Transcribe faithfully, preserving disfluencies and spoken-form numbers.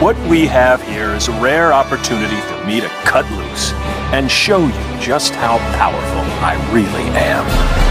What we have here is a rare opportunity for me to cut loose and show you just how powerful I really am.